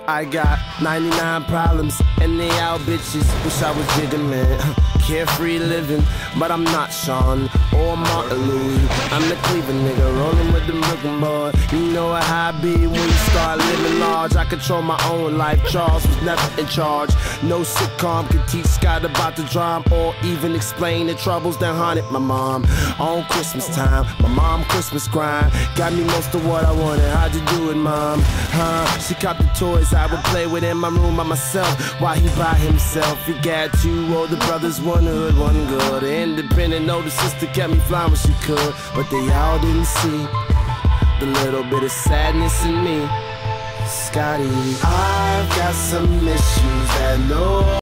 I got 99 problems, and they out bitches. Wish I was Jigga, man. Carefree living, but I'm not Sean or Martin Louis. I'm the Cleveland nigga, rolling with the Brooklyn boy. You know how I be when you start living large. I control my own life. Charles was never in charge. No sitcom could teach Scott about the drama or even explain the troubles that haunted my mom. On Christmas time, my mom Christmas grind got me most of what I wanted. How'd you do it, mom? She copped the toys I would play with in my room by myself while he by himself. He got two older brothers, one hood, one good. The independent older sister kept me flying when she could, but they all didn't see the little bit of sadness in me. Scotty, I've got some issues that no